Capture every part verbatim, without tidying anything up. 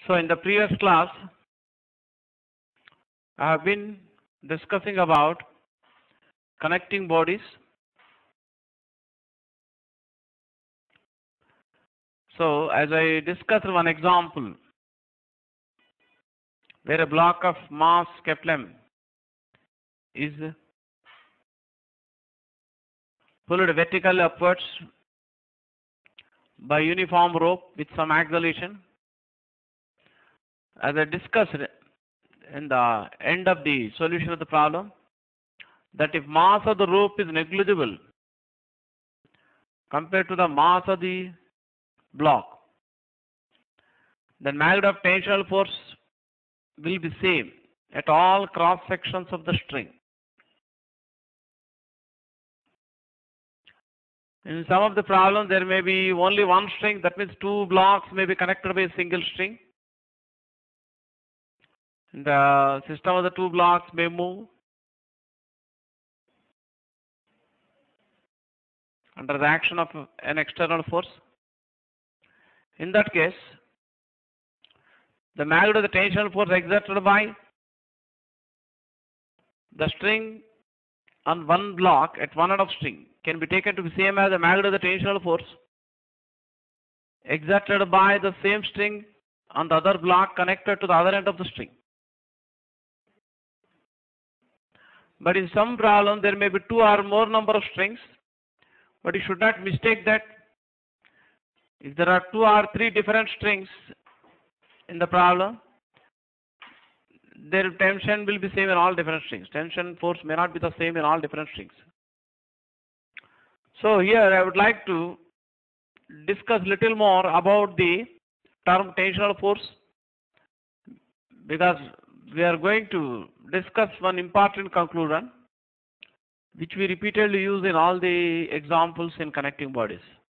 So in the previous class, I have been discussing about connecting bodies. So as I discussed one example where a block of mass Kepler is pulled vertically upwards by uniform rope with some acceleration. As I discussed in the end of the solution of the problem, that if mass of the rope is negligible compared to the mass of the block, then magnitude of tensional force will be same at all cross sections of the string. In some of the problems, there may be only one string, that means two blocks may be connected by a single string. The system of the two blocks may move under the action of an external force. In that case, the magnitude of the tensional force exerted by the string on one block at one end of string can be taken to be same as the magnitude of the tensional force exerted by the same string on the other block connected to the other end of the string. But in some problem, there may be two or more number of strings, but you should not mistake that if there are two or three different strings in the problem, their tension will be same in all different strings. Tension force may not be the same in all different strings. So here I would like to discuss little more about the term tensional force, because we are going to discuss one important conclusion which we repeatedly use in all the examples in connecting bodies.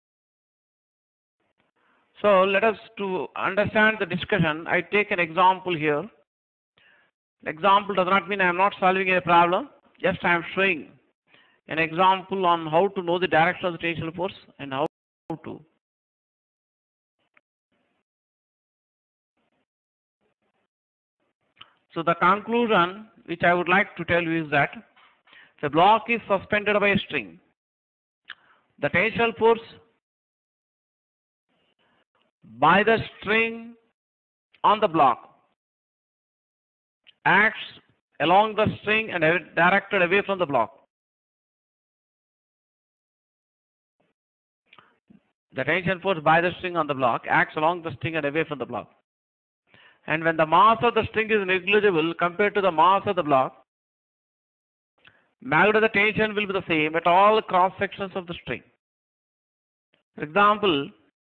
So let us to understand the discussion, I take an example here. Example does not mean I am not solving a problem, just I am showing an example on how to know the direction of the tensional force and how to. So the conclusion which I would like to tell you is that the block is suspended by a string. The tensional force by the string on the block acts along the string and directed away from the block. The tension force by the string on the block acts along the string and away from the block. And when the mass of the string is negligible compared to the mass of the block, magnitude of the tension will be the same at all cross sections of the string. For example,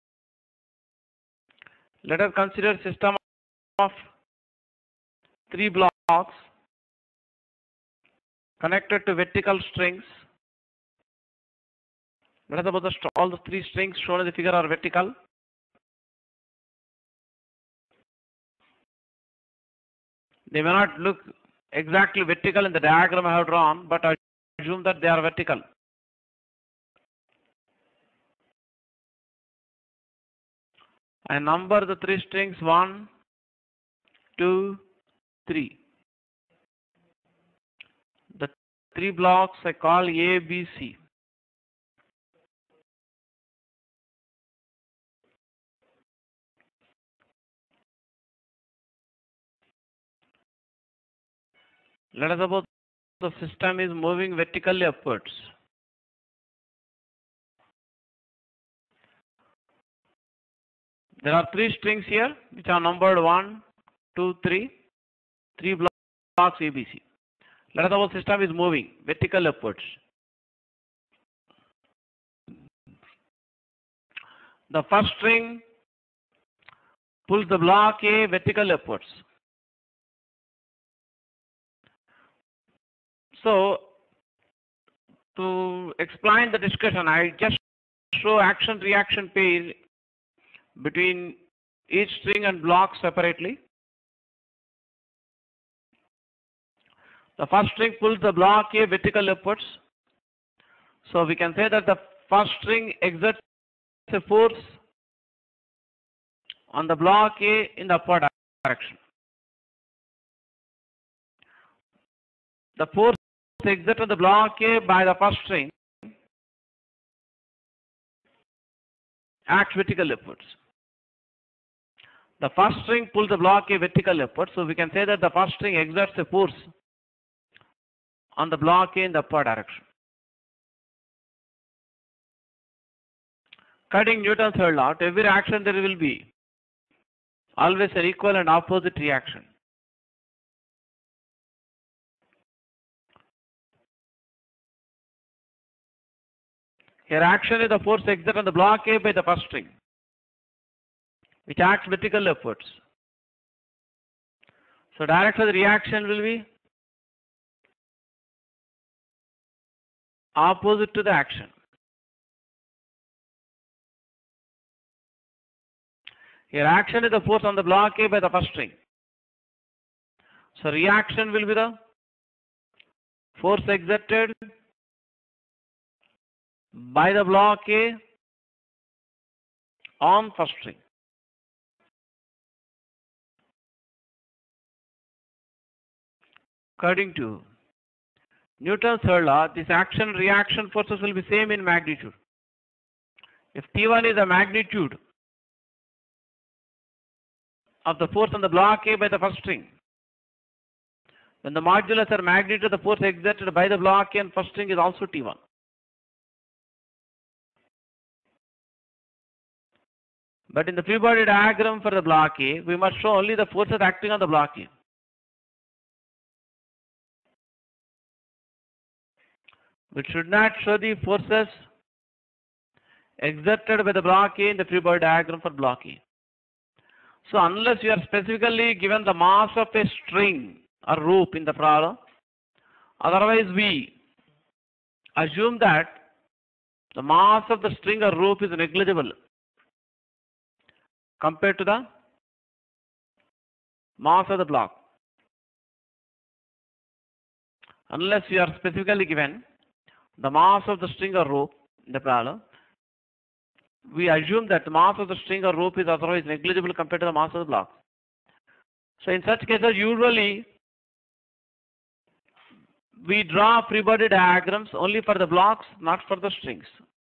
let us consider a system of three blocks connected to vertical strings. Let us suppose all the three strings shown in the figure are vertical. They may not look exactly vertical in the diagram I have drawn, but I assume that they are vertical. I number the three strings one, two, three. The three blocks I call A, B, C. Let us suppose the system is moving vertically upwards. There are three strings here which are numbered one, two, three, three blocks A, B, C. Let us suppose the system is moving vertically upwards. The first string pulls the block A vertically upwards. So, to explain the discussion, I just show action-reaction pair between each string and block separately. The first string pulls the block A vertically upwards. So, we can say that the first string exerts a force on the block A in the upward direction. The force exerted on the block A by the first string acts vertical upwards. The first string pulls the block A vertical upwards, so we can say that the first string exerts a force on the block A in the upward direction. Cutting Newton's third law, to every action there will be always an equal and opposite reaction. Here action is the force exerted on the block A by the first string, which acts vertical upwards. So direction of the reaction will be opposite to the action. Here action is the force on the block A by the first string. So reaction will be the force exerted by the block A on first string. According to Newton's third law, this action reaction forces will be same in magnitude. If T one is the magnitude of the force on the block A by the first string, then the modulus or magnitude of the force exerted by the block A and first string is also T one. But in the free body diagram for the block A, we must show only the forces acting on the block A. We should not show the forces exerted by the block A in the free body diagram for block A. So unless you are specifically given the mass of a string or rope in the problem, otherwise we assume that the mass of the string or rope is negligible compared to the mass of the block. Unless you are specifically given the mass of the string or rope in the problem, we assume that the mass of the string or rope is otherwise negligible compared to the mass of the block. So in such cases, usually we draw free body diagrams only for the blocks, not for the strings.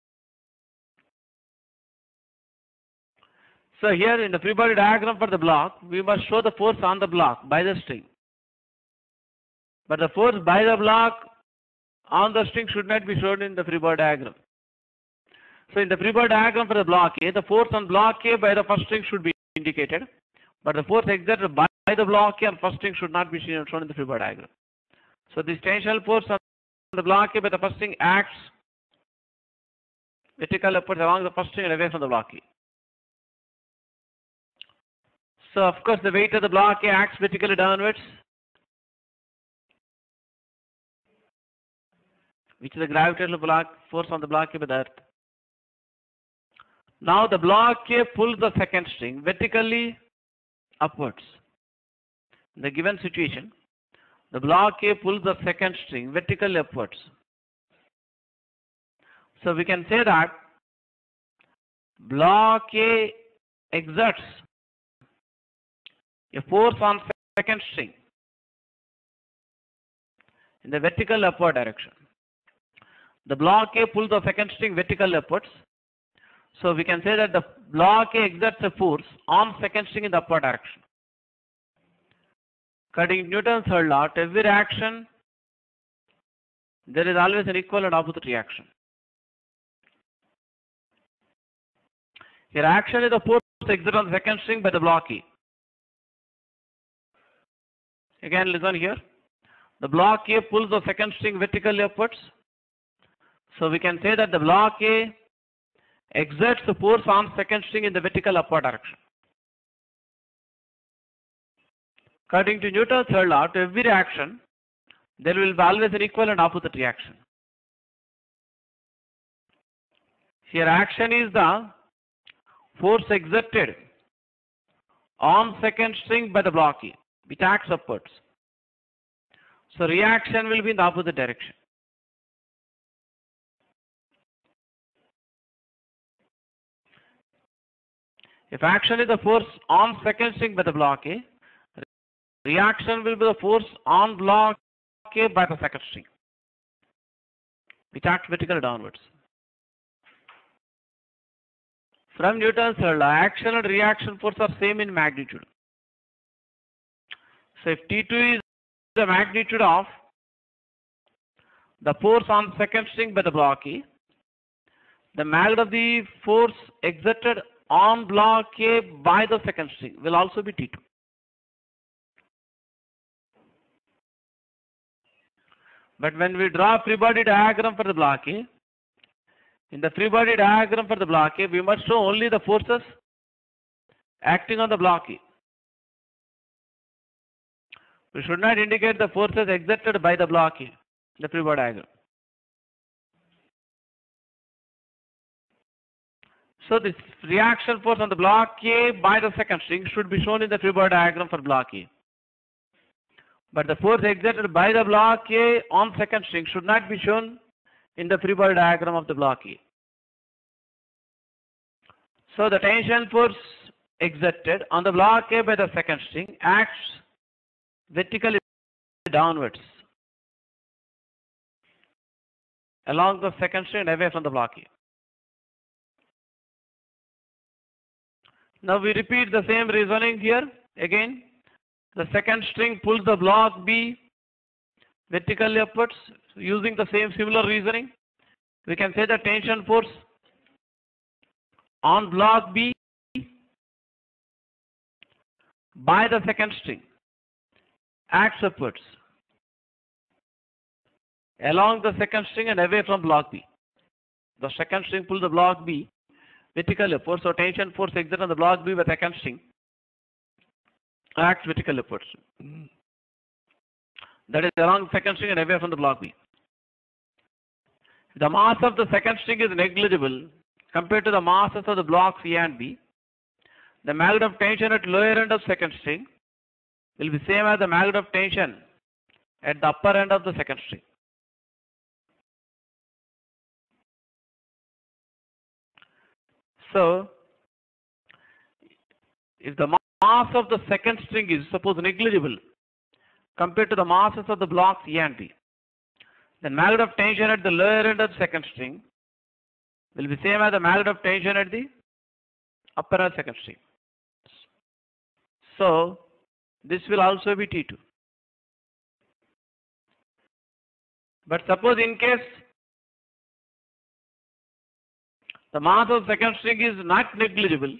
So here in the free body diagram for the block, we must show the force on the block by the string. But the force by the block on the string should not be shown in the free body diagram. So in the free body diagram for the block A, the force on block A by the first string should be indicated, but the force exerted by the block A on first string should not be shown in the free body diagram. So this tensile force on the block A by the first string acts vertical upwards along the first string and away from the block A. So of course the weight of the block A acts vertically downwards, which is the gravitational block force on the block A by the earth. Now the block A pulls the second string vertically upwards. In the given situation, the block A pulls the second string vertically upwards. So we can say that block A exerts a force on second string in the vertical upward direction. The block A pulls the second string vertical upwards. So we can say that the block A exerts a force on second string in the upward direction. According to Newton's third law, to every reaction, there is always an equal and opposite reaction. Here action is the force exerted on the second string by the block A. Again listen here. The block A pulls the second string vertically upwards. So we can say that the block A exerts the force on second string in the vertical upward direction. According to Newton's third law, to every reaction, there will be always an equal and opposite reaction. Here action is the force exerted on second string by the block A, which acts upwards. So reaction will be in the opposite direction. If action is the force on second string by the block A, reaction will be the force on block A by the second string, which acts vertically downwards. From Newton's third law, action and reaction force are same in magnitude. So if T two is the magnitude of the force on second string by the block A, the magnitude of the force exerted on block A by the second string will also be T two. But when we draw a free body diagram for the block A, in the free body diagram for the block A, we must show only the forces acting on the block A. We should not indicate the forces exerted by the block A, the free body diagram. So this reaction force on the block A by the second string should be shown in the free body diagram for block A. But the force exerted by the block A on second string should not be shown in the free body diagram of the block A. So the tension force exerted on the block A by the second string acts vertically downwards along the second string and away from the block A. Now we repeat the same reasoning here again. The second string pulls the block B vertically upwards. Using the same similar reasoning, we can say the tension force on block B by the second string acts upwards along the second string and away from block B. The second string pulls the block B vertically upwards, so tension force exerted on the block B by the second string acts vertically upwards. That is along the second string and away from the block B. The mass of the second string is negligible compared to the masses of the blocks A and B. The magnitude of tension at lower end of second string will be same as the magnitude of tension at the upper end of the second string. So, if the mass of the second string is suppose negligible compared to the masses of the blocks A and B, then magnitude of tension at the lower end of the second string will be same as the magnitude of tension at the upper end of the second string. So, this will also be T two. But suppose in case the mass of second string is not negligible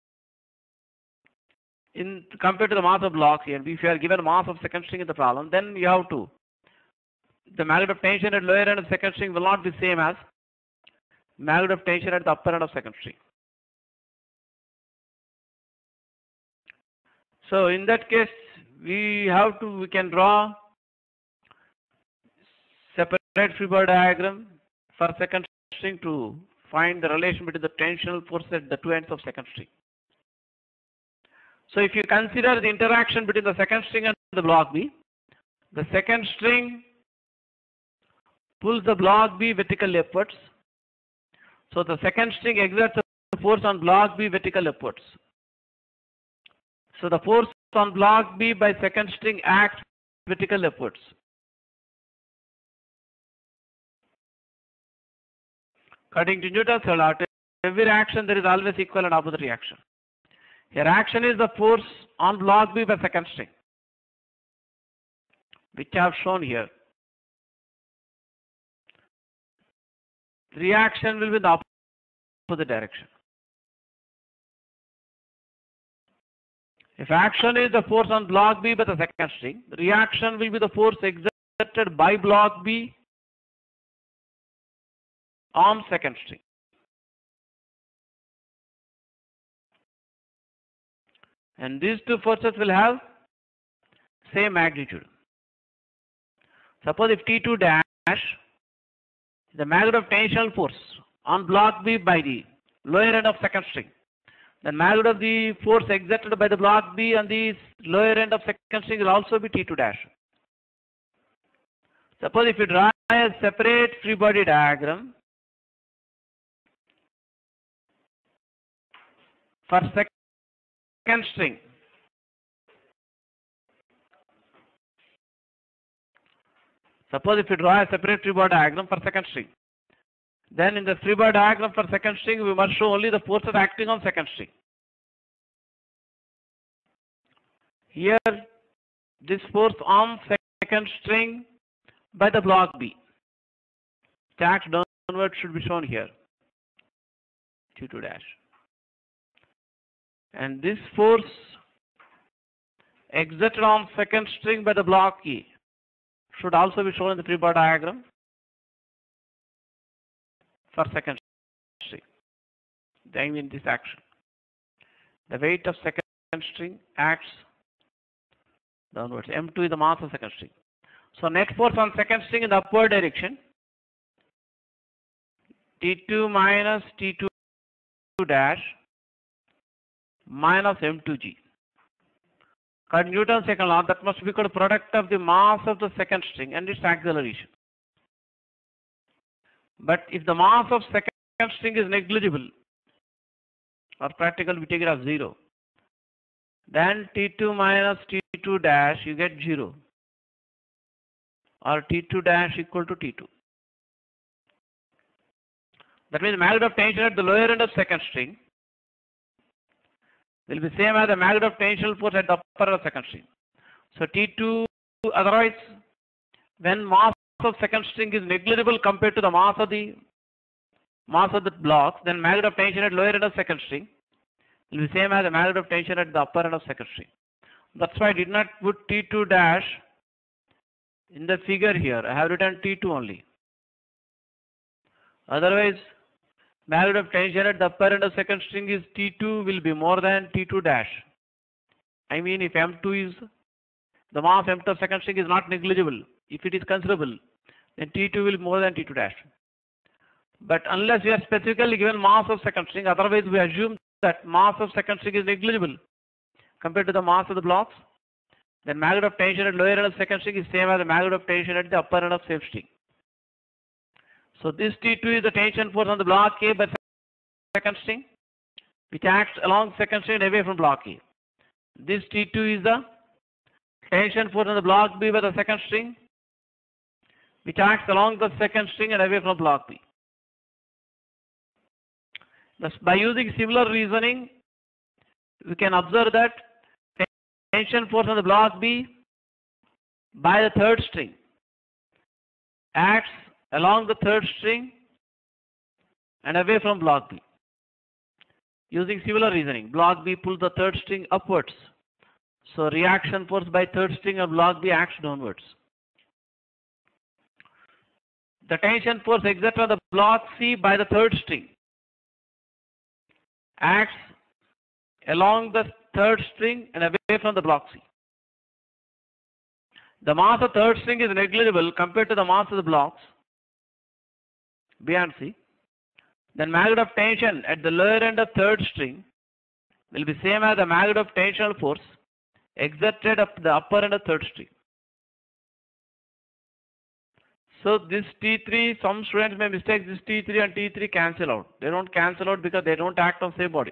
in compared to the mass of blocks here. If you are given mass of second string in the problem, then you have to, the magnitude of tension at lower end of second string will not be same as magnitude of tension at the upper end of second string. So in that case, we have to, we can draw separate free body diagram for second string to find the relation between the tensional force at the two ends of second string. So if you consider the interaction between the second string and the block B, the second string pulls the block B vertically upwards. So the second string exerts a force on block B vertically upwards. So the force on block B by second string acts vertically upwards. According to Newton's law, to every reaction there is always equal and opposite reaction. Here action is the force on block B by second string, which I have shown here. Reaction will be in the opposite direction. If action is the force on block B by the second string, reaction will be the force exerted by block B on second string. And these two forces will have same magnitude. Suppose if T two dash is the magnitude of tensional force on block B by the lower end of second string, the magnitude of the force exerted by the block B on the lower end of second string will also be T two dash. Suppose if you draw a separate free body diagram for second string. Suppose if you draw a separate three bar diagram for second string, then in the three bar diagram for second string, we must show only the forces acting on second string. Here, this force on second string by the block B. It acts downward should be shown here, T two dash. And this force exerted on second string by the block E should also be shown in the three bar diagram for second string. I mean this action. The weight of second string acts downwards. M two is the mass of second string. So net force on second string in the upward direction, T two minus T two dash minus M two G. Called Newton's second law, that must be called product of the mass of the second string and its acceleration. But if the mass of second string is negligible, or practically we take it as zero, then T two minus T two dash you get zero, or T two dash equal to T two. That means the magnitude of tension at the lower end of second string will be same as the magnitude of tensile force at the upper end of second string. So T two, otherwise, when mass of second string is negligible compared to the mass of the mass of the blocks, then magnitude of tension at lower end of second string will be same as the magnitude of tension at the upper end of second string. That's why I did not put T two dash in the figure here. I have written T two only. Otherwise, magnitude of tension at the upper end of second string is T two will be more than T two dash. I mean, if M two is, the mass M two of second string is not negligible. If it is considerable, then T two will be more than T two dash. But unless we are specifically given mass of second string, otherwise we assume that mass of second string is negligible compared to the mass of the blocks, then magnitude of tension at lower end of second string is same as the magnitude of tension at the upper end of same string. So this T two is the tension force on the block A by second string, which acts along second string and away from block A. This T two is the tension force on the block B by the second string, which acts along the second string and away from block B. Thus, by using similar reasoning, we can observe that tension force on the block B by the third string acts along the third string and away from block B. Using similar reasoning, block B pulls the third string upwards. So reaction force by third string of block B acts downwards. The tension force exerted on the block C by the third string acts along the third string and away from the block C. The mass of third string is negligible compared to the mass of the blocks B and C. Then magnitude of tension at the lower end of third string will be same as the magnitude of tensional force exerted up the upper end of third string. So this T three, some students may mistake this T three and T three cancel out. They don't cancel out because they don't act on same body.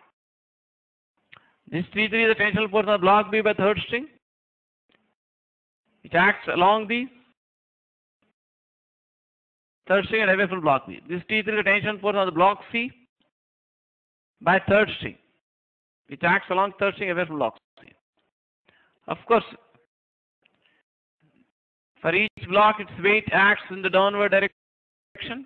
This T three is the tensional force on block B by third string. It acts along the third string and away from block B. This T three is the tension force on the block C by third string. It acts along third string away from block C. Of course, for each block, its weight acts in the downward direction.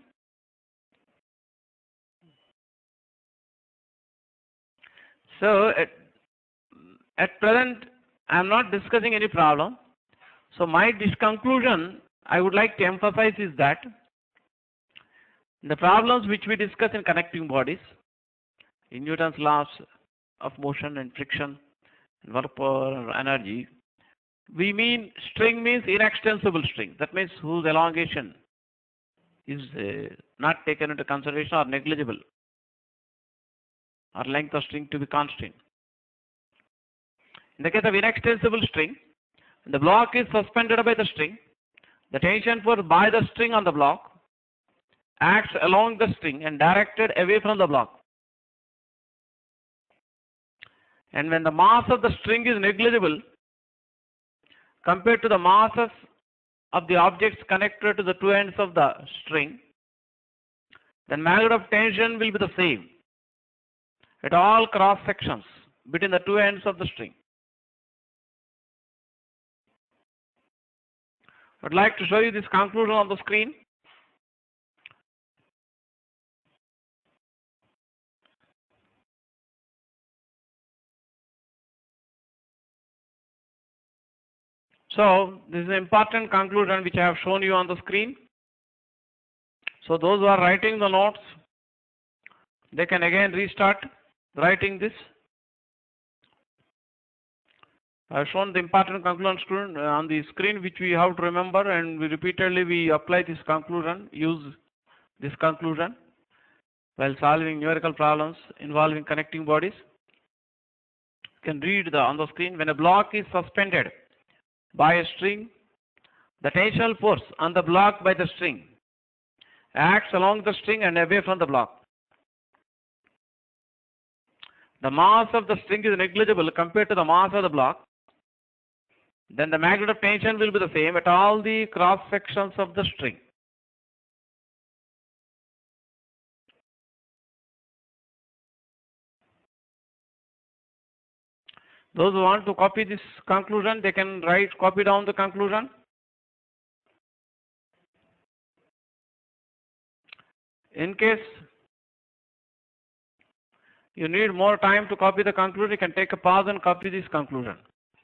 So, at, at present, I am not discussing any problem. So, my conclusion I would like to emphasize is that the problems which we discuss in connecting bodies, in Newton's laws of motion and friction, and work power, energy, we mean string means inextensible string. That means whose elongation is uh, not taken into consideration or negligible, or length of string to be constant. In the case of inextensible string, the block is suspended by the string. The tension force by the string on the block acts along the string and directed away from the block. And when the mass of the string is negligible compared to the masses of the objects connected to the two ends of the string, then magnitude of tension will be the same at all cross sections between the two ends of the string. I'd like to show you this conclusion on the screen. So this is an important conclusion which I have shown you on the screen. So those who are writing the notes, they can again restart writing this. I have shown the important conclusion on the screen which we have to remember, and we repeatedly we apply this conclusion, use this conclusion while solving numerical problems involving connecting bodies. You can read the, on the screen, when a block is suspended by a string, the tensile force on the block by the string acts along the string and away from the block. The mass of the string is negligible compared to the mass of the block. Then the magnitude of tension will be the same at all the cross sections of the string. Those who want to copy this conclusion, they can write, copy down the conclusion. In case you need more time to copy the conclusion, you can take a pause and copy this conclusion.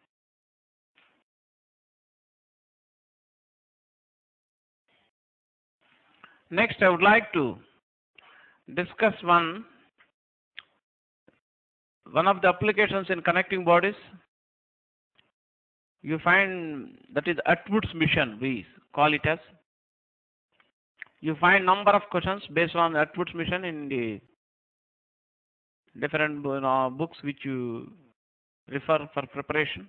Next, I would like to discuss one, one of the applications in connecting bodies. You find that is Atwood's mission, we call it as. You find number of questions based on Atwood's mission in the different you know, books which you refer for preparation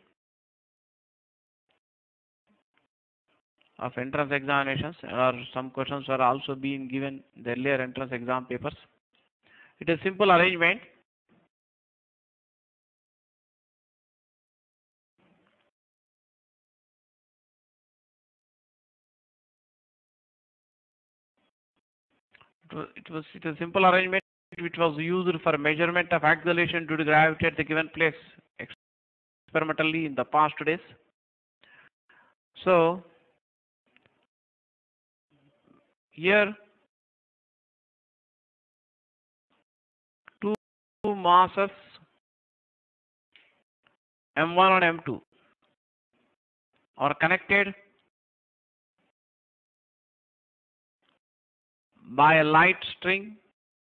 of entrance examinations, or some questions are also being given in the earlier entrance exam papers. It is simple arrangement. It was, it was it was simple arrangement which was used for measurement of acceleration due to gravity at the given place experimentally in the past days. So here two masses M one and M two are connected by a light string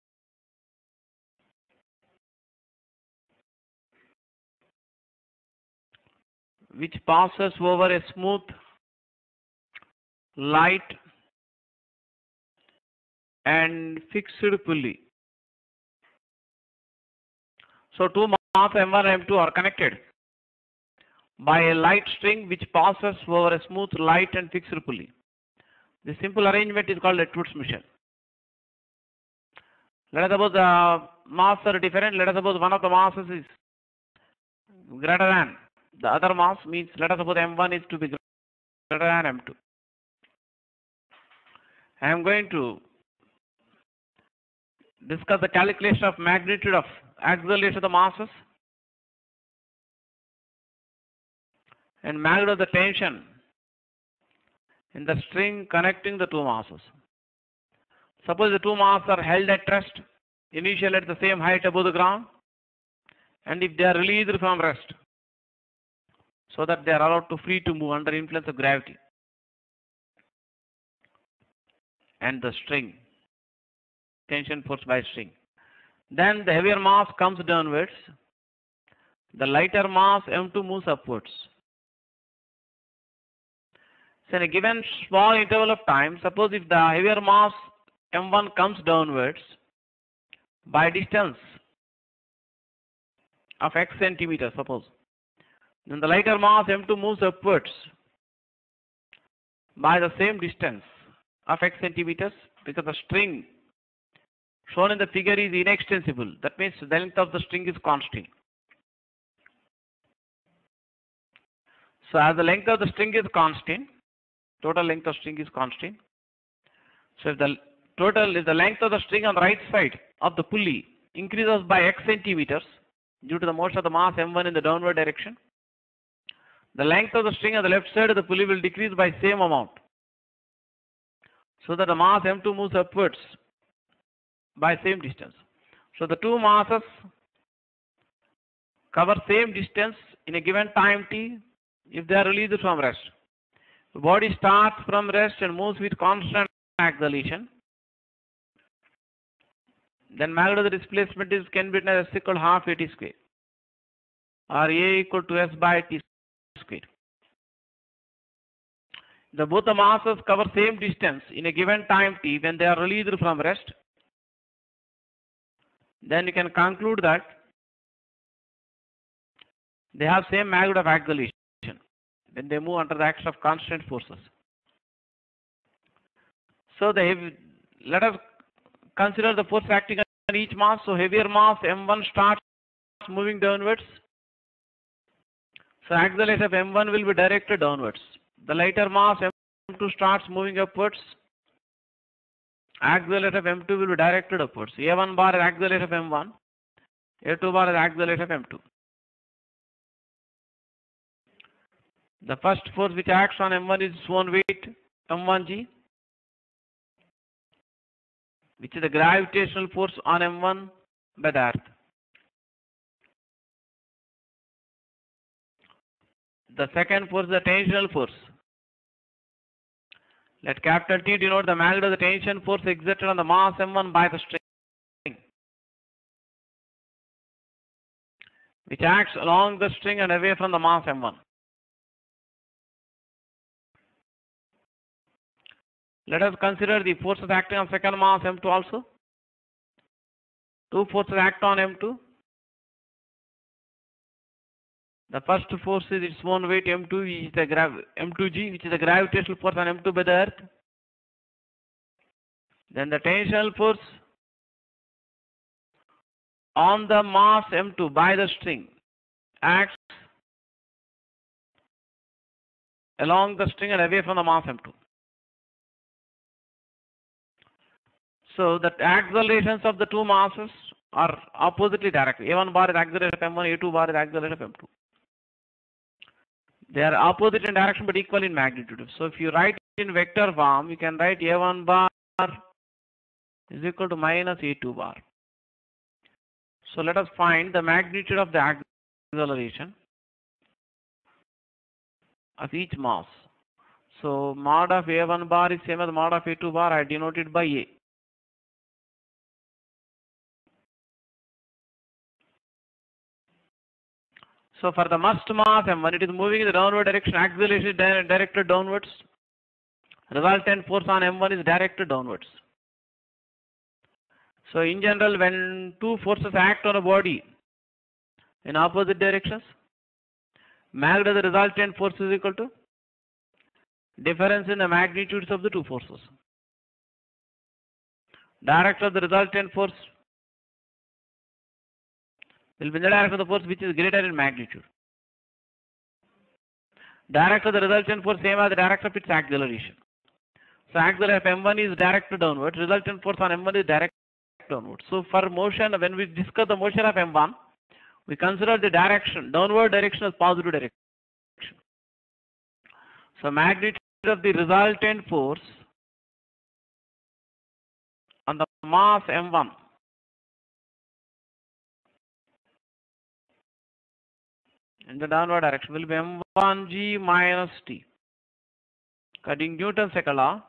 which passes over a smooth, light and fixed pulley. So two masses M one and M two are connected by a light string which passes over a smooth, light and fixed pulley. The simple arrangement is called Atwood's mission. Let us suppose the masses are different. Let us suppose one of the masses is greater than the other mass, means let us suppose M one is to be greater than M two. I am going to discuss the calculation of magnitude of acceleration of the masses and magnitude of the tension in the string connecting the two masses. Suppose the two masses are held at rest, initially at the same height above the ground, and if they are released from rest, so that they are allowed to free to move under influence of gravity and the string, tension force by string. Then the heavier mass comes downwards, the lighter mass M two moves upwards. So in a given small interval of time, suppose if the heavier mass M one comes downwards by distance of x centimeters, suppose, then the lighter mass M two moves upwards by the same distance of x centimeters, because the string shown in the figure is inextensible. That means the length of the string is constant. So as the length of the string is constant, total length of string is constant. So if the total is the length of the string on the right side of the pulley increases by x centimeters due to the motion of the mass m one in the downward direction, the length of the string on the left side of the pulley will decrease by same amount, so that the mass m two moves upwards by same distance. So the two masses cover same distance in a given time t if they are released from rest. The body starts from rest and moves with constant acceleration. Then magnitude of the displacement is can be written as s equal to half a t square, or a equal to s by t square. The both the masses cover same distance in a given time t when they are released from rest. Then you can conclude that they have same magnitude of acceleration when they move under the action of constant forces. So the heavy, let us consider the force acting on each mass. So heavier mass m one starts moving downwards. So acceleration of m one will be directed downwards. The lighter mass m two starts moving upwards. Acceleration of m two will be directed upwards. a one bar is acceleration of m one, a two bar is acceleration of m two. The first force which acts on m one is its own weight, m one g, which is the gravitational force on m one by the earth. The second force is the tensional force. Let capital T denote the magnitude of the tension force exerted on the mass m one by the string, which acts along the string and away from the mass m one. Let us consider the forces acting on second mass m two also. Two forces act on m two. The first force is its own weight m two, which is the grav m two g, which is the gravitational force on m two by the earth. Then the tensional force on the mass m two by the string acts along the string and away from the mass m two. So the accelerations of the two masses are oppositely directed. a one bar is acceleration of m one, a two bar is acceleration of m two. They are opposite in direction but equal in magnitude. So if you write in vector form, you can write a one bar is equal to minus a two bar. So let us find the magnitude of the acceleration of each mass. So mod of a one bar is same as mod of a two bar. I denote it by a. So for the mass mass m one, it is moving in the downward direction, acceleration is directed downwards. Resultant force on m one is directed downwards. So in general, when two forces act on a body in opposite directions, magnitude of the resultant force is equal to difference in the magnitudes of the two forces. Direct of the resultant force will be in the direction of the force which is greater in magnitude. Direct of the resultant force same as the direction of its acceleration. So acceleration of m one is directed downwards, resultant force on m one is directed downwards. So for motion, when we discuss the motion of m one, we consider the direction, downward direction as positive direction. So magnitude of the resultant force on the mass m one in the downward direction will be m one g minus t. According to Newton's second law,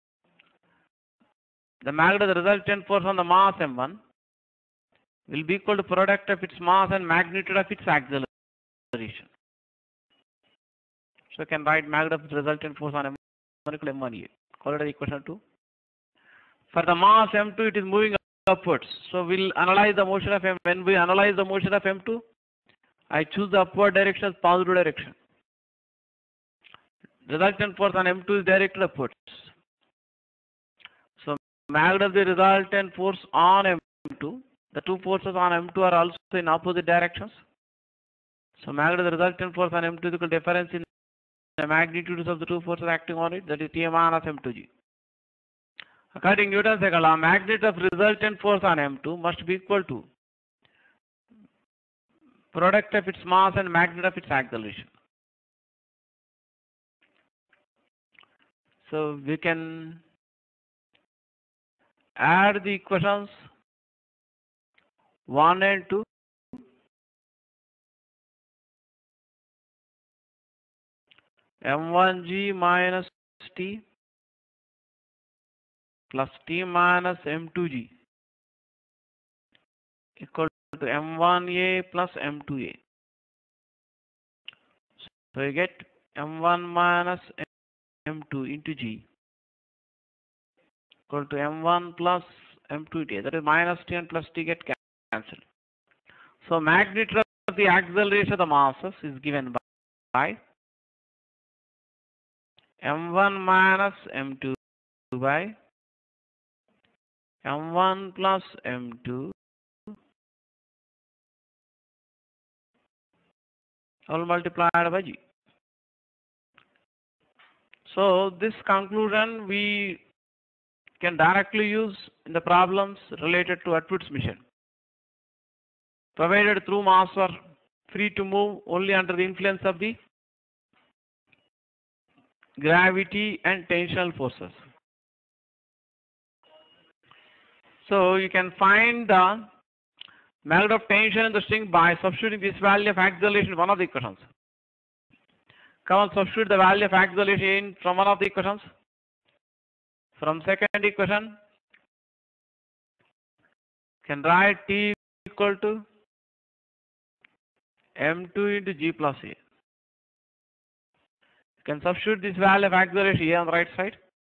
the magnitude of the resultant force on the mass m one will be equal to product of its mass and magnitude of its acceleration. So you can write magnitude of the resultant force on m one equal to m one a. Call it as equation two. For the mass m two, it is moving upwards. So we'll analyze the motion of m. When we analyze the motion of m two, I choose the upward direction as positive direction. Resultant force on m two is directed upwards. So magnitude of the resultant force on m two, the two forces on m two are also in opposite directions. So magnitude of the resultant force on m two is equal to difference in the magnitudes of the two forces acting on it, that is T minus M two G. According to Newton's second law, magnitude of resultant force on M two must be equal to product of its mass and magnitude of its acceleration. So we can add the equations one and two. M one G minus T plus T minus M two G equal to M one A plus M two A. So you get M one minus M two into G equal to M one plus M two T. That is minus T and plus T get cancelled. So magnitude of the acceleration of the masses is given by M one minus M two by M one plus M two all multiplied by G. So this conclusion we can directly use in the problems related to Atwood's mission. Provided through mass are free to move only under the influence of the gravity and tensional forces. So you can find the magnitude of tension in the string by substituting this value of acceleration in one of the equations. Come on, substitute the value of acceleration from one of the equations. From second equation, can write T equal to M two into G plus A. You can substitute this value of acceleration here on the right side.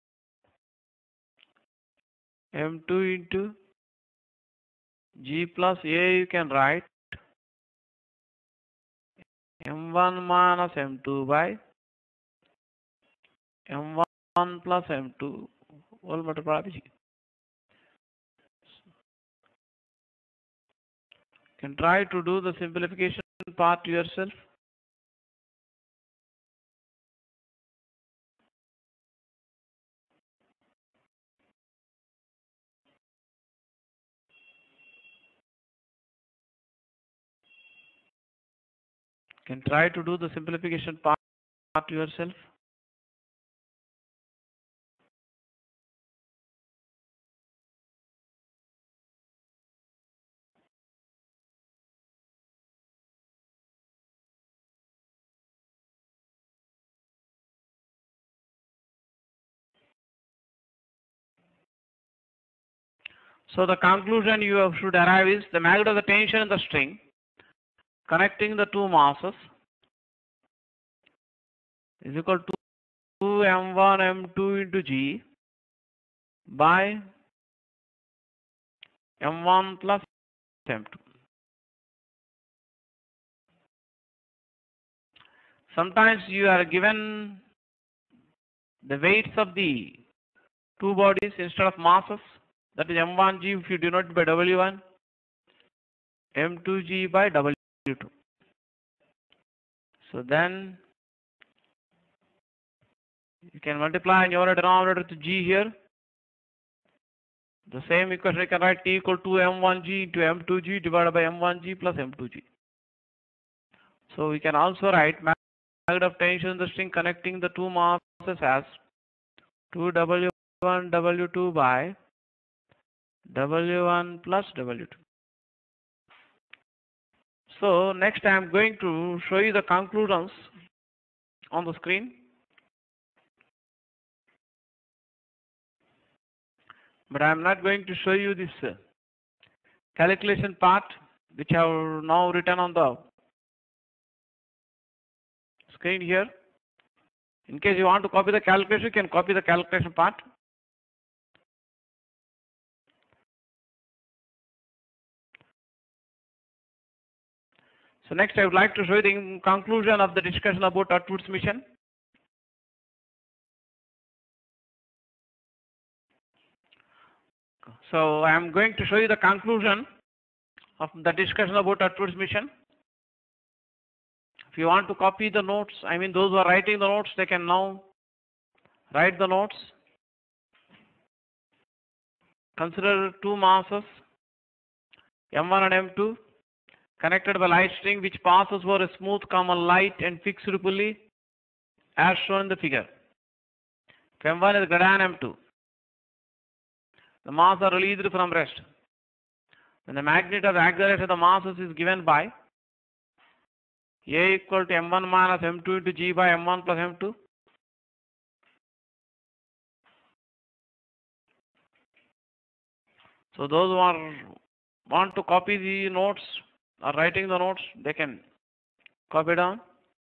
M two into G plus A, you can write M one minus M two by M one plus M two all multiplied by G. You can try to do the simplification part yourself. You can try to do the simplification part yourself. So the conclusion you should arrive is the magnitude of the tension in the string connecting the two masses is equal to two M one M two into G by M one plus M two. Sometimes you are given the weights of the two bodies instead of masses. That is M one G if you denote by W one, M two G by W two. So then you can multiply your denominator to G here. The same equation you can write T equal to M one G into M two G divided by M one G plus M two G. So we can also write magnitude of tension in the string connecting the two masses as two W one W two by W one plus W two. So next I am going to show you the conclusions on the screen. But I am not going to show you this uh, calculation part which I have now written on the screen here. In case you want to copy the calculation, you can copy the calculation part. So next I would like to show you the conclusion of the discussion about Atwood's mission. So I am going to show you the conclusion of the discussion about Atwood's mission. If you want to copy the notes, I mean those who are writing the notes, they can now write the notes. Consider two masses, M one and M two, connected by light string which passes over a smooth, common, light and fixed pulley as shown in the figure. If M one is greater than M two, the mass are released from rest. Then the magnitude of acceleration of the masses is given by A equal to M one minus M two into G by M one plus M two. So those who are want to copy the notes or writing the notes, they can copy down.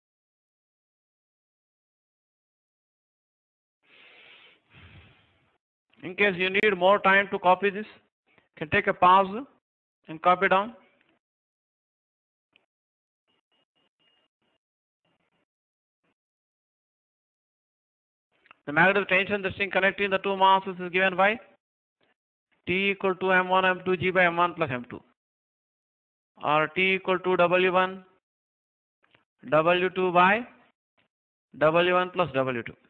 In case you need more time to copy this, you can take a pause and copy down. The magnetic tension, the string connecting the two masses is given by T equal to M one M two G by M one plus M two, or T equal to W one W two by W one plus W two.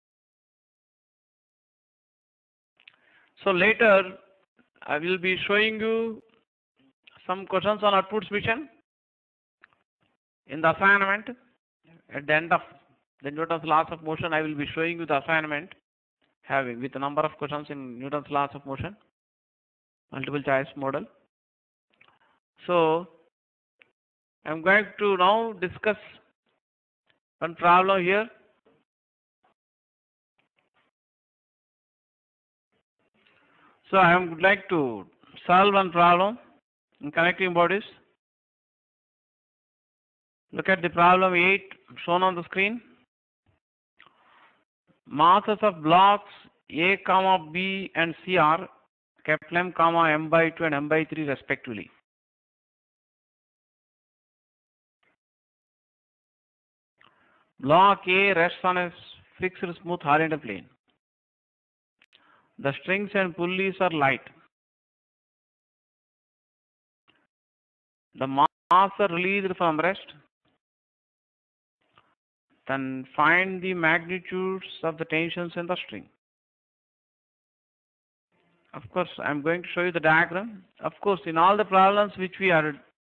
So later I will be showing you some questions on Atwood's mission in the assignment. At the end of the Newton's laws of motion, I will be showing you the assignment having with a number of questions in Newton's laws of motion, multiple choice model. So I am going to now discuss one problem here. So I would like to solve one problem in connecting bodies. Look at the problem eight shown on the screen. Masses of blocks A, comma B and C are capital M, comma M by two and M by three respectively. Block A rests on a fixed smooth horizontal plane. The strings and pulleys are light. The mass are released from rest. Then find the magnitudes of the tensions in the string. Of course, I am going to show you the diagram. Of course, in all the problems which we are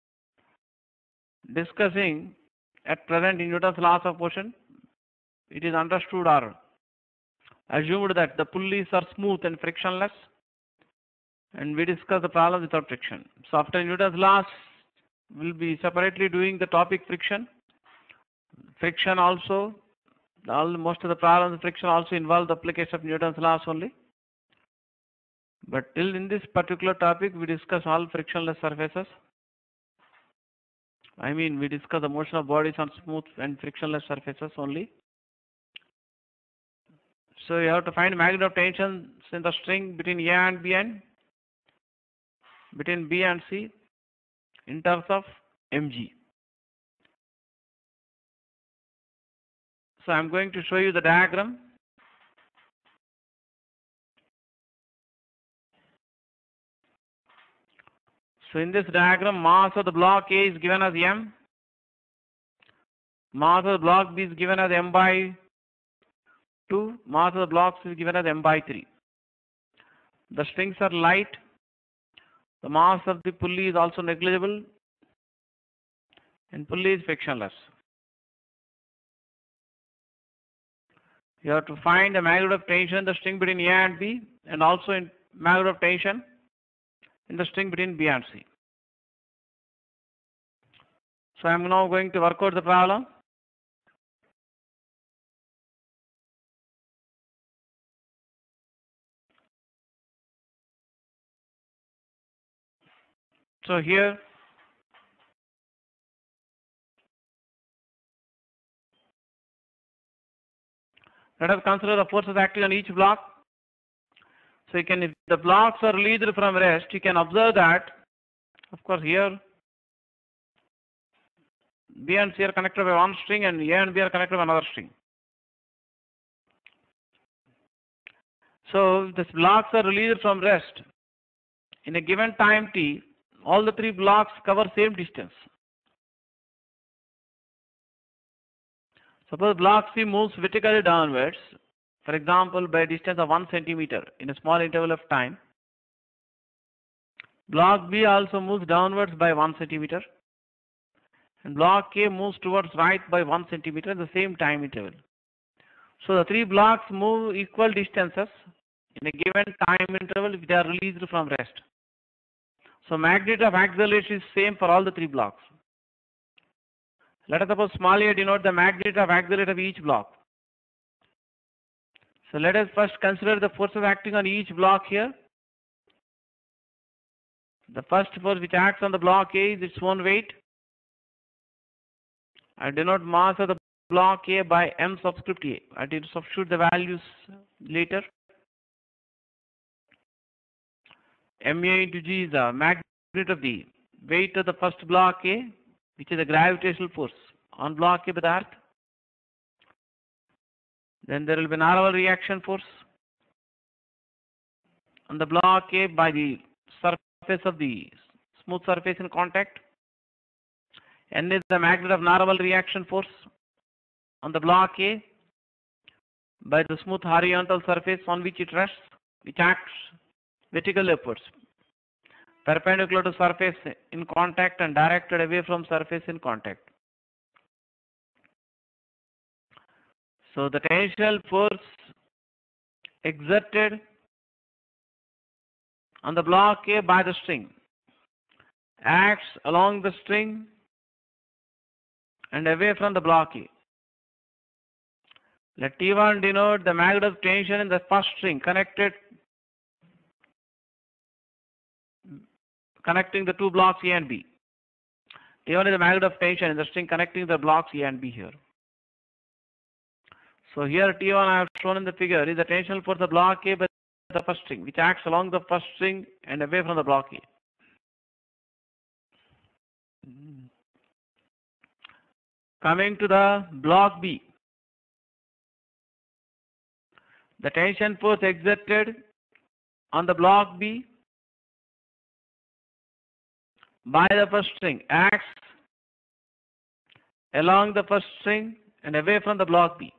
discussing at present in Newton's laws of motion, it is understood or assumed that the pulleys are smooth and frictionless, and we discuss the problem without friction. So after Newton's laws, we will be separately doing the topic friction. Friction also, all, most of the problems friction also involve the application of Newton's laws only. But till in this particular topic, we discuss all frictionless surfaces. I mean, we discuss the motion of bodies on smooth and frictionless surfaces only. So you have to find magnitude of tensions in the string between A and B and between B and C in terms of mg. So I am going to show you the diagram. So in this diagram, mass of the block A is given as M. Mass of the block B is given as M by two. Mass of the block C is given as M by three. The strings are light. The mass of the pulley is also negligible. And pulley is frictionless. You have to find the magnitude of tension in the string between A and B, and also in magnitude of tension in the string between B and C. So I am now going to work out the problem. So here let us consider the forces acting on each block. So you can, if the blocks are released from rest, you can observe that, of course, here B and C are connected by one string and A and B are connected by another string. So if the blocks are released from rest in a given time t, all the three blocks cover same distance. Suppose block C moves vertically downwards, for example, by a distance of one centimeter in a small interval of time. Block B also moves downwards by one centimeter, and block A moves towards right by one centimeter in the same time interval. So the three blocks move equal distances in a given time interval if they are released from rest. So magnitude of acceleration is same for all the three blocks. Let us suppose small a denote the magnitude of acceleration of each block. So let us first consider the forces acting on each block here. The first force which acts on the block A is its own weight. I denote mass of the block A by m subscript A. I will substitute the values later. Ma into G is the magnitude of the weight of the first block A, which is the gravitational force on block A by the earth. Then there will be an Normal reaction force on the block A by the surface of the smooth surface in contact. N is the magnitude of normal reaction force on the block A by the smooth horizontal surface on which it rests, which acts vertically upwards, perpendicular to surface in contact and directed away from surface in contact. So the tensile force exerted on the block A by the string acts along the string and away from the block A. Let T one denote the magnitude of tension in the first string connected connecting the two blocks A and B. T one is the magnitude of tension in the string connecting the blocks A and B here. So here T one I have shown in the figure is the tensional force of the block A by the first string, which acts along the first string and away from the block A. Coming to the block B, the tension force exerted on the block B by the first string acts along the first string and away from the block B.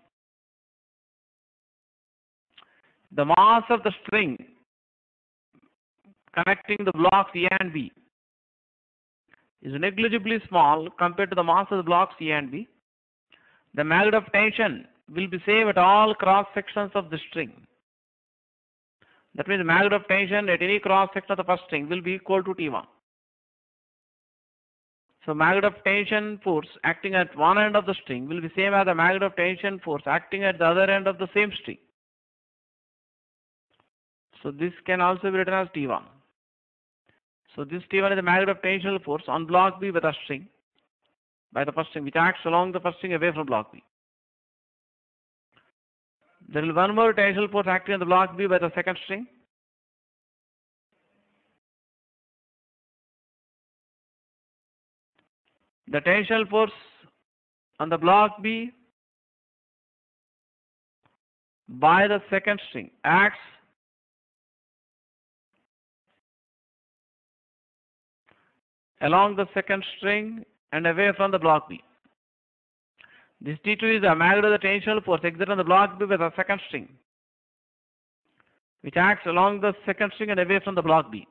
The mass of the string connecting the blocks A and B is negligibly small compared to the mass of the blocks A and B. The magnitude of tension will be same at all cross sections of the string. That means the magnitude of tension at any cross section of the first string will be equal to T one. So magnitude of tension force acting at one end of the string will be same as the magnitude of tension force acting at the other end of the same string. So this can also be written as T one. So this T one is the magnitude of tensional force on block B by the string, by the first string, which acts along the first string away from block B. There will be one more tensional force acting on the block B by the second string. The tensional force on the block B by the second string acts along the second string and away from the block B. This T two is the magnitude of the tensional force exerted on the block B by the second string, which acts along the second string and away from the block B.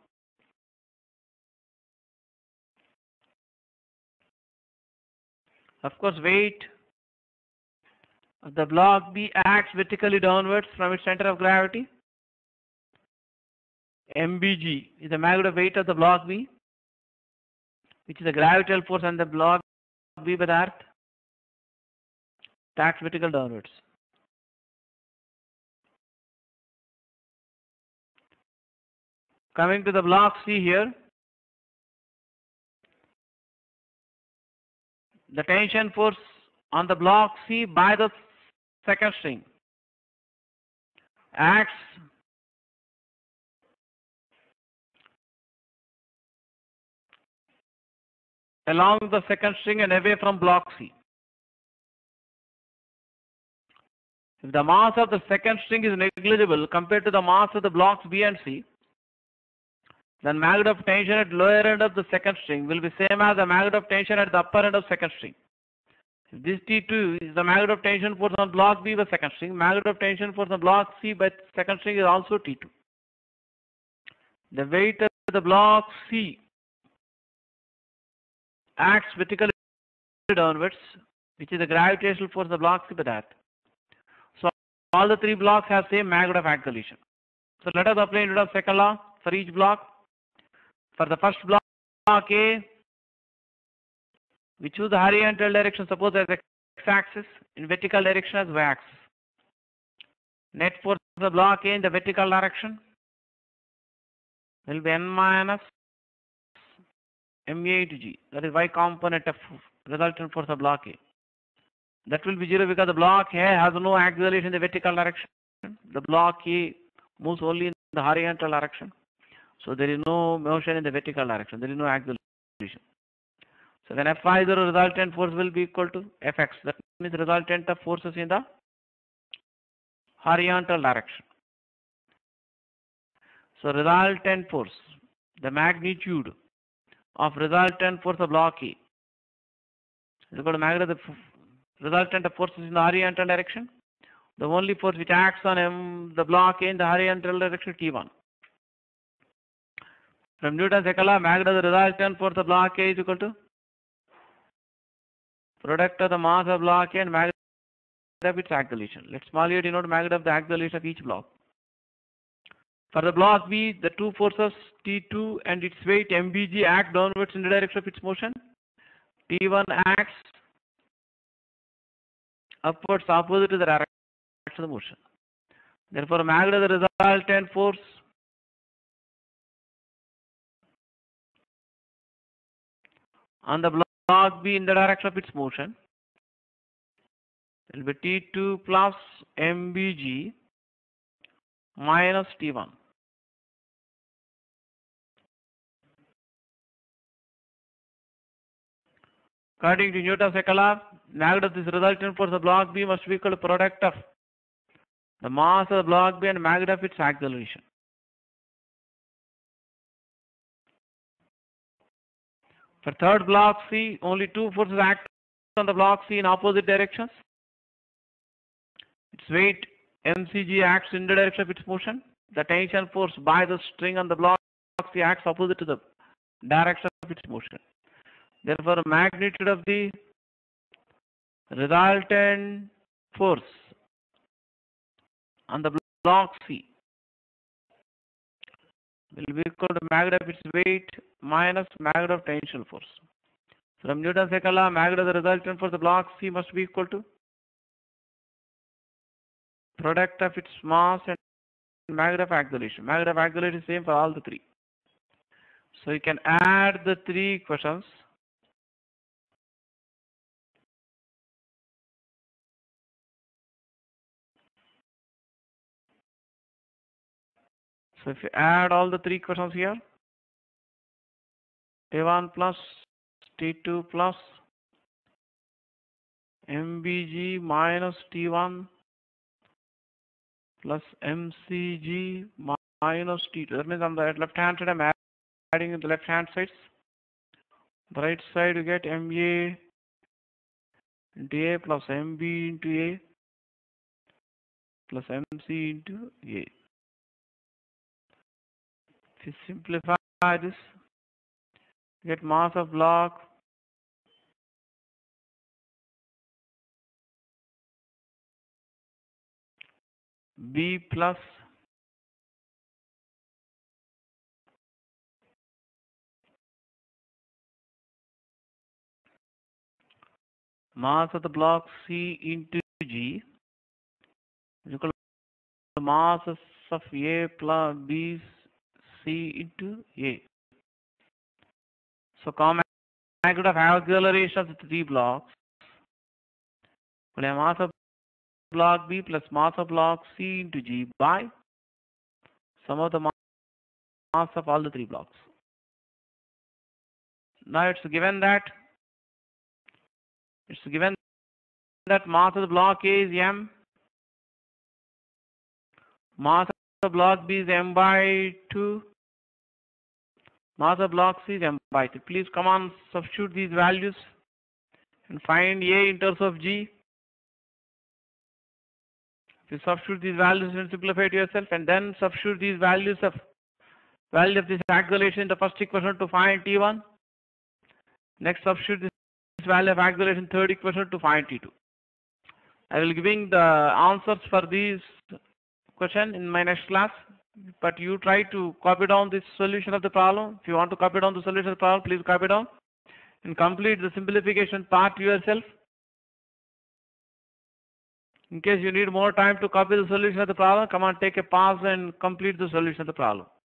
Of course, weight of the block B acts vertically downwards from its center of gravity. M B G is the magnitude of weight of the block B, which is the gravitational force on the block B by the earth. It acts vertical downwards. Coming to the block C here, the tension force on the block C by the second string acts along the second string and away from block C. If the mass of the second string is negligible compared to the mass of the blocks B and C, then magnitude of tension at lower end of the second string will be same as the magnitude of tension at the upper end of second string. This T two is the magnet of tension force on block B by second string. Magnet of tension force on block C by second string is also T two. The weight of the block C acts vertically downwards, which is the gravitational force of the block C by that. So all the three blocks have same magnet of act collision. So let us apply Newton's second law for each block. For the first block A, we choose the horizontal direction, suppose as x-axis, in vertical direction as y-axis. Net force of the block A in the vertical direction will be N minus M A into G. That is y component of resultant force of block A. That will be zero because the block A has no acceleration in the vertical direction. The block A moves only in the horizontal direction. So there is no motion in the vertical direction. There is no acceleration. So then F I zero resultant force will be equal to F X. That means resultant of forces in the horizontal direction. So resultant force, the magnitude of resultant force of block A is equal to magnitude of the resultant of forces in the horizontal direction. The only force which acts on M, the block A in the horizontal direction, T one. From Newton's second law, magnitude of the resultant force of block A is equal to product of the mass of block A and magnitude of its acceleration. Let small a denote magnitude of the acceleration of each block. For the block B, the two forces T two and its weight M B G act downwards in the direction of its motion. T one acts upwards opposite to the direction of the motion. Therefore, magnitude of the resultant force on the block B in the direction of its motion will be T two plus M B G minus T one. According to Newton's second law, magnitude of this resultant force of block B must be equal to product of the mass of the block B and magnitude of its acceleration. For third block C, only two forces act on the block C in opposite directions. Its weight M C G acts in the direction of its motion. The tension force by the string on the block C acts opposite to the direction of its motion. Therefore, magnitude of the resultant force on the block C will be equal to magnitude of its weight minus magnitude of tensile force. From Newton's second law, magnitude of the resultant force of the block C must be equal to product of its mass and magnitude of acceleration. Magnitude of acceleration is same for all the three. So you can add the three equations. So if you add all the three equations here, T one plus T two plus M B G minus T one plus M C G minus T two. That means on the left hand side I'm adding in the left hand sides. The right side you get M A into A plus M B into A plus M C into A. If you simplify this, you get mass of block B plus mass of the block C into G is equal to mass of A plus B C into A. So common magnitude of acceleration of the three blocks will have mass of block B plus mass of block C into G by sum of the mass of all the three blocks. Now it's given that it's given that mass of the block A is M, mass of the block B is M by two, mass of block C is M by two. Please come on, substitute these values and find A in terms of G. You substitute these values and simplify it yourself, and then substitute these values of value of this acceleration in the first equation to find T one. Next, substitute this value of acceleration third equation to find T two. I will be giving the answers for these question in my next class, but you try to copy down this solution of the problem. If you want to copy down the solution of the problem, please copy down and complete the simplification part yourself. In case you need more time to copy the solution of the problem, come on, take a pause and complete the solution of the problem.